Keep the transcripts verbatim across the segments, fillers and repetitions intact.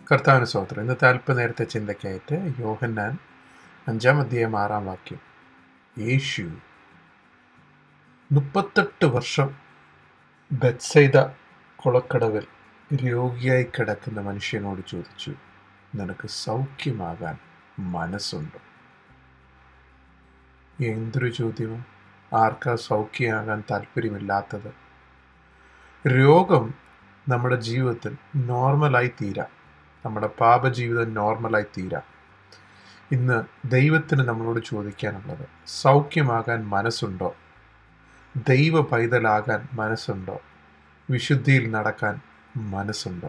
കർത്താവിന് സ്തോത്രം. ഇന്നത്തെ അല്പനേരത്തെ ചിന്തയ്ക്കായിട്ട് യോഹന്നാൻ അഞ്ചാം അധ്യായം ആറാം വാക്യം. യേശു മുപ്പത്തെട്ട് വർഷം ബെത്സൈദ കുളക്കടവിൽ രോഗിയായി കിടക്കുന്ന മനുഷ്യനോട് ചോദിച്ചു, നിനക്ക് സൗഖ്യമാകാൻ മനസ്സുണ്ടോ? എന്തൊരു ചോദ്യം! ആർക്കാ സൗഖ്യമാകാൻ താല്പര്യമില്ലാത്തത്? രോഗം നമ്മുടെ ജീവിതത്തിൽ നോർമലായി തീരാം. നമ്മുടെ പാപജീവിതം നോർമലായി തീരാം. ഇന്ന് ദൈവത്തിന് നമ്മളോട് ചോദിക്കാനുള്ളത്, സൗഖ്യമാകാൻ മനസ്സുണ്ടോ? ദൈവ പൈതലാകാൻ മനസ്സുണ്ടോ? വിശുദ്ധിയിൽ നടക്കാൻ മനസ്സുണ്ടോ?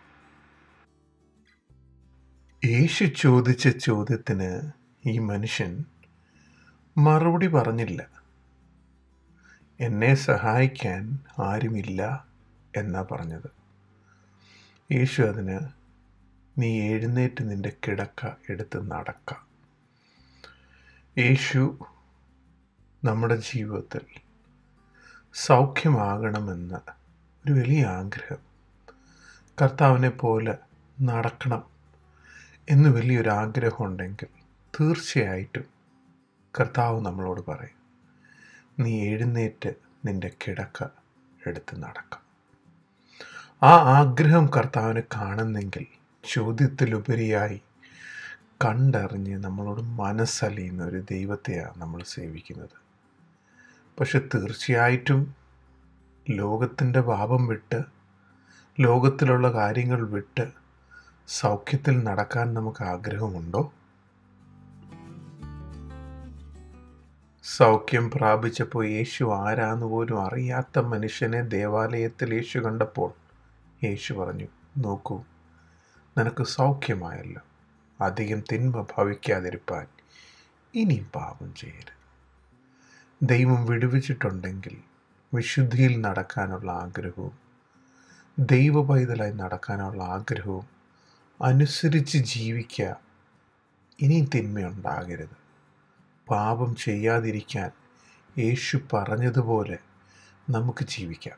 യേശു ചോദിച്ച ചോദ്യത്തിന് ഈ മനുഷ്യൻ മറുപടി പറഞ്ഞില്ല. എന്നെ സഹായിക്കാൻ ആരുമില്ല എന്നാ പറഞ്ഞത്. യേശു അതിന്, നീ എഴുന്നേറ്റ് നിൻ്റെ കിടക്ക എടുത്ത് നടക്ക. യേശു നമ്മുടെ ജീവിതത്തിൽ സൗഖ്യമാകണമെന്ന ഒരു വലിയ ആഗ്രഹം, കർത്താവിനെ പോലെ നടക്കണം എന്ന് വലിയൊരു ആഗ്രഹം ഉണ്ടെങ്കിൽ തീർച്ചയായിട്ടും കർത്താവ് നമ്മളോട് പറയും, നീ എഴുന്നേറ്റ് നിൻ്റെ കിടക്ക എടുത്ത് നടക്കാം. ആ ആഗ്രഹം കർത്താവിനെ കാണുന്നെങ്കിൽ ചോദ്യത്തിലുപരിയായി കണ്ടറിഞ്ഞ് നമ്മളോട് മനസ്സലിയുന്ന ഒരു ദൈവത്തെയാണ് നമ്മൾ സേവിക്കുന്നത്. പക്ഷെ തീർച്ചയായിട്ടും ലോകത്തിൻ്റെ പാപം വിട്ട്, ലോകത്തിലുള്ള കാര്യങ്ങൾ വിട്ട് സൗഖ്യത്തിൽ നടക്കാൻ നമുക്ക് ആഗ്രഹമുണ്ടോ? സൗഖ്യം പ്രാപിച്ചപ്പോൾ യേശു ആരാന്ന് പോലും അറിയാത്ത മനുഷ്യനെ ദേവാലയത്തിൽ യേശു കണ്ടപ്പോൾ യേശു പറഞ്ഞു, നോക്കൂ, നിനക്ക് സൗഖ്യമായല്ലോ, അധികം തിന്മ ഭവിക്കാതിരിപ്പാൻ ഇനിയും പാപം ചെയ്യരുത്. ദൈവം വിടുവിച്ചിട്ടുണ്ടെങ്കിൽ വിശുദ്ധിയിൽ നടക്കാനുള്ള ആഗ്രഹവും ദൈവ പൈതലായി നടക്കാനുള്ള ആഗ്രഹവും അനുസരിച്ച് ജീവിക്കുക. ഇനിയും തിന്മയുണ്ടാകരുത്. പാപം ചെയ്യാതിരിക്കാൻ യേശു പറഞ്ഞതുപോലെ നമുക്ക് ജീവിക്കാം.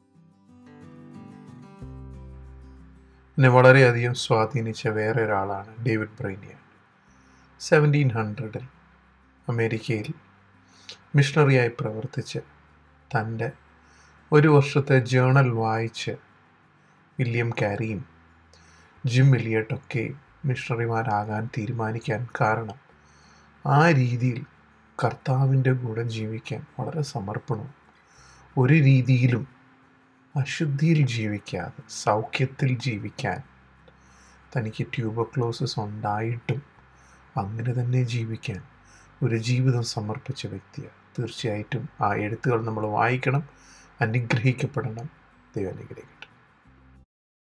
എന്നെ വളരെയധികം സ്വാധീനിച്ച വേറെ ഒരാളാണ് ഡേവിഡ് ബ്രൈനിയൻ. സെവൻറ്റീൻ ഹൺഡ്രഡിൽ അമേരിക്കയിൽ മിഷണറിയായി പ്രവർത്തിച്ച് തൻ്റെ ഒരു വർഷത്തെ ജേണൽ വായിച്ച് വില്യം കാരിയും ജിം എലിയട്ടൊക്കെ മിഷണറിമാരാകാൻ തീരുമാനിക്കാൻ കാരണം ആ രീതിയിൽ കർത്താവിൻ്റെ കൂടെ ജീവിക്കാൻ വളരെ സമർപ്പണവും, ഒരു രീതിയിലും അശുദ്ധിയിൽ ജീവിക്കാതെ സൗഖ്യത്തിൽ ജീവിക്കാൻ തനിക്ക് ട്യൂബർക്ലോസിസ് ഉണ്ടായിട്ടും അങ്ങനെ തന്നെ ജീവിക്കാൻ ഒരു ജീവിതം സമർപ്പിച്ച വ്യക്തിയാണ്. തീർച്ചയായിട്ടും ആ എഴുത്തുകൾ നമ്മൾ വായിക്കണം, അനുഗ്രഹിക്കപ്പെടണം. ദൈവം അനുഗ്രഹിക്കട്ടെ.